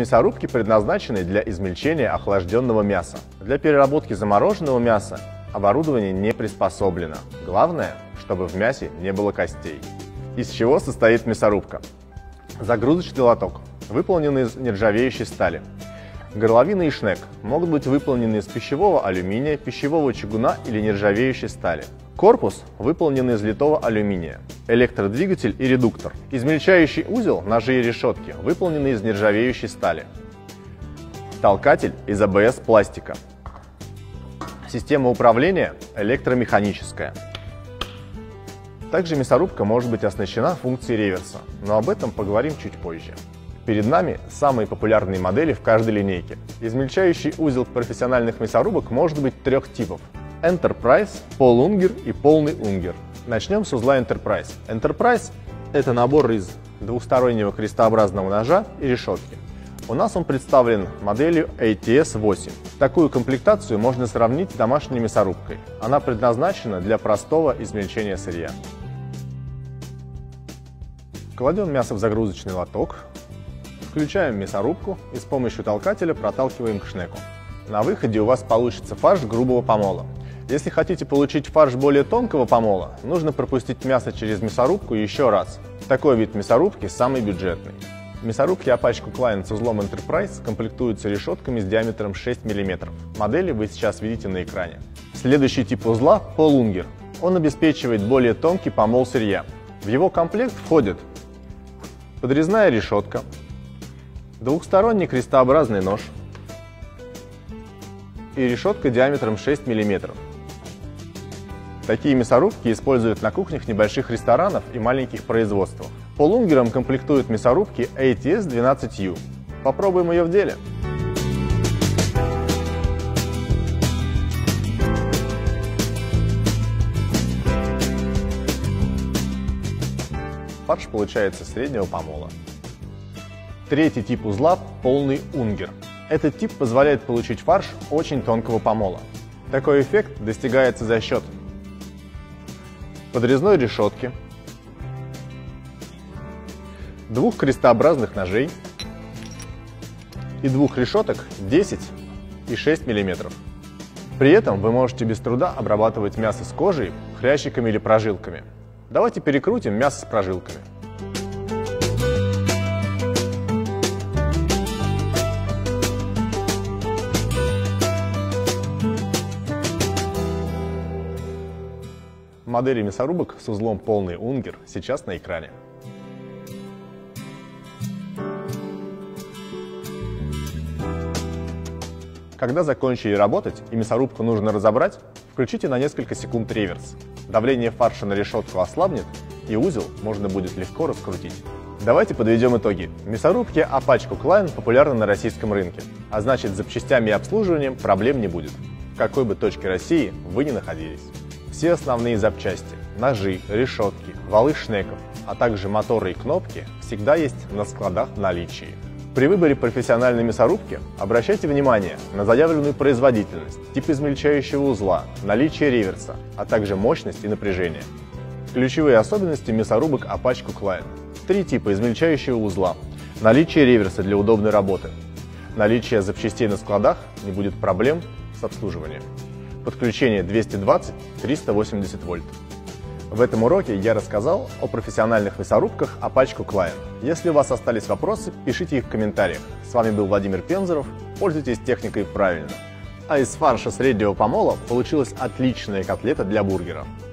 Мясорубки предназначены для измельчения охлажденного мяса. Для переработки замороженного мяса оборудование не приспособлено. Главное, чтобы в мясе не было костей. Из чего состоит мясорубка? Загрузочный лоток, выполненный из нержавеющей стали. Горловина и шнек могут быть выполнены из пищевого алюминия, пищевого чугуна или нержавеющей стали. Корпус выполнен из литого алюминия. Электродвигатель и редуктор. Измельчающий узел, ножи и решетки выполнены из нержавеющей стали. Толкатель из АБС пластика. Система управления электромеханическая. Также мясорубка может быть оснащена функцией реверса, но об этом поговорим чуть позже. Перед нами самые популярные модели в каждой линейке. Измельчающий узел профессиональных мясорубок может быть трех типов: Enterprise, полунгер и полный унгер. Начнем с узла Enterprise. Enterprise – это набор из двухстороннего крестообразного ножа и решетки. У нас он представлен моделью ATS-8. Такую комплектацию можно сравнить с домашней мясорубкой. Она предназначена для простого измельчения сырья. Кладем мясо в загрузочный лоток, включаем мясорубку и с помощью толкателя проталкиваем к шнеку. На выходе у вас получится фарш грубого помола. Если хотите получить фарш более тонкого помола, нужно пропустить мясо через мясорубку еще раз. Такой вид мясорубки самый бюджетный. Мясорубки Apache Cookline с узлом Enterprise комплектуются решетками с диаметром 6 мм. Модели вы сейчас видите на экране. Следующий тип узла – полунгер. Он обеспечивает более тонкий помол сырья. В его комплект входит подрезная решетка, двухсторонний крестообразный нож и решетка диаметром 6 мм. Такие мясорубки используют на кухнях небольших ресторанов и маленьких производствах. Полунгером комплектуют мясорубки ATS-12U. Попробуем ее в деле. Фарш получается среднего помола. Третий тип узла – полный унгер. Этот тип позволяет получить фарш очень тонкого помола. Такой эффект достигается за счет подрезной решетки, двух крестообразных ножей и двух решеток 10 и 6 мм. При этом вы можете без труда обрабатывать мясо с кожей, хрящиками или прожилками. Давайте перекрутим мясо с прожилками. Модели мясорубок с узлом полный унгер сейчас на экране. Когда закончили работать и мясорубку нужно разобрать, включите на несколько секунд реверс. Давление фарша на решетку ослабнет, и узел можно будет легко раскрутить. Давайте подведем итоги. Мясорубки Apache Cookline популярны на российском рынке, а значит, с запчастями и обслуживанием проблем не будет, в какой бы точке России вы ни находились. Все основные запчасти – ножи, решетки, валы шнеков, а также моторы и кнопки всегда есть на складах в наличии. При выборе профессиональной мясорубки обращайте внимание на заявленную производительность, тип измельчающего узла, наличие реверса, а также мощность и напряжение. Ключевые особенности мясорубок Apache Cookline. Три типа измельчающего узла. Наличие реверса для удобной работы. Наличие запчастей на складах, не будет проблем с обслуживанием. Подключение 220-380 вольт. В этом уроке я рассказал о профессиональных мясорубках Apache Cookline. Если у вас остались вопросы, пишите их в комментариях. С вами был Владимир Пензоров. Пользуйтесь техникой правильно. А из фарша среднего помола получилась отличная котлета для бургера.